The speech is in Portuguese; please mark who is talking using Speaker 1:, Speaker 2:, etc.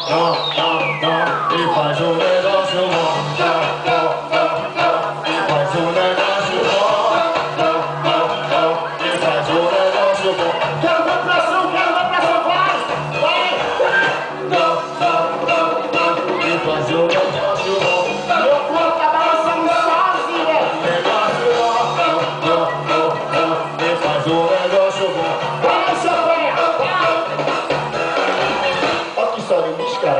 Speaker 1: e faz um negócio bom. E faz um negócio bom. E faz um negócio bom. Quero ver pressão, vai! E faz um negócio bom.
Speaker 2: Meu corpo tá balançando sozinho, velho.
Speaker 1: Negócio bom. E faz um negócio bom.
Speaker 2: Vai, seu pé.
Speaker 1: Olha que só de bicho, cara.